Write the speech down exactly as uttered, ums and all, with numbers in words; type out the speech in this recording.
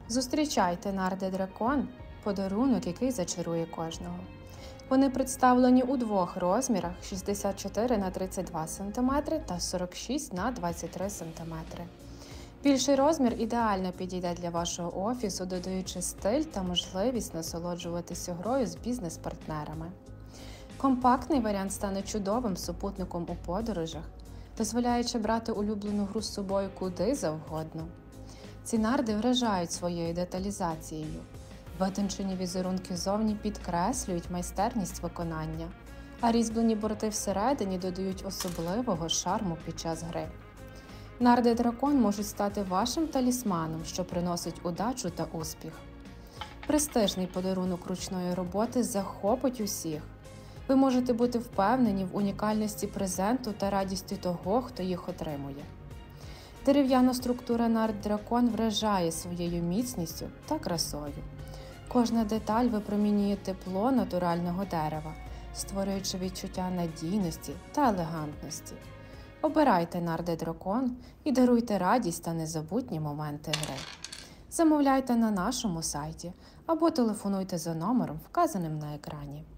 Зустрічайте нарди дракон – подарунок, який зачарує кожного. Вони представлені у двох розмірах – шістдесят чотири на тридцять два сантиметри та сорок шість на двадцять три сантиметри. Більший розмір ідеально підійде для вашого офісу, додаючи стиль та можливість насолоджуватися грою з бізнес-партнерами. Компактний варіант стане чудовим супутником у подорожах, дозволяючи брати улюблену гру з собою куди завгодно. Ці нарди вражають своєю деталізацією. Витончені візерунки зовні підкреслюють майстерність виконання, а різьблені борти всередині додають особливого шарму під час гри. Нарди дракон можуть стати вашим талісманом, що приносить удачу та успіх. Престижний подарунок ручної роботи захопить усіх. Ви можете бути впевнені в унікальності презенту та радісті того, хто їх отримує. Дерев'яна структура нард дракон вражає своєю міцністю та красою. Кожна деталь випромінює тепло натурального дерева, створюючи відчуття надійності та елегантності. Обирайте нарди дракон і даруйте радість та незабутні моменти гри. Замовляйте на нашому сайті або телефонуйте за номером, вказаним на екрані.